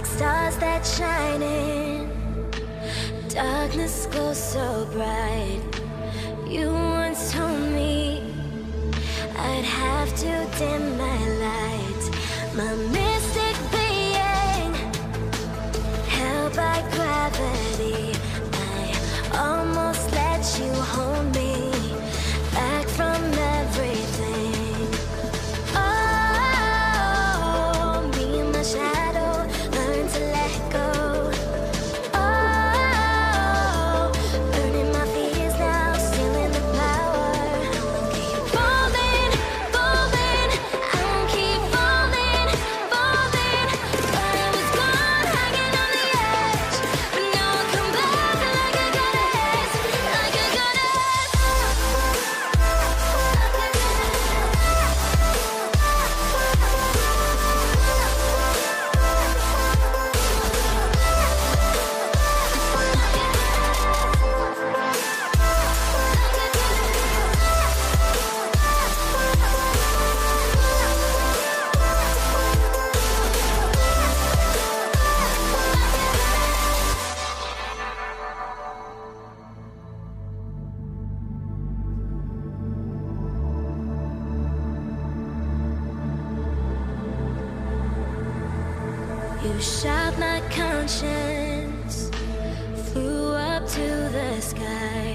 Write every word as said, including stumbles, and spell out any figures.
like stars that shine in darkness glows so bright. You once told me I'd have to dim my light. My mystic being, held by gravity, I almost let you hold me back from everything. Oh, me and my shadow learn to let go. Oh, burning my fears now, stealing the power. Keep falling, falling, I won't keep falling, falling. Thought I was gone, hanging on the edge, but now I come back like a goddess, like a You shot my conscience, flew up to the sky.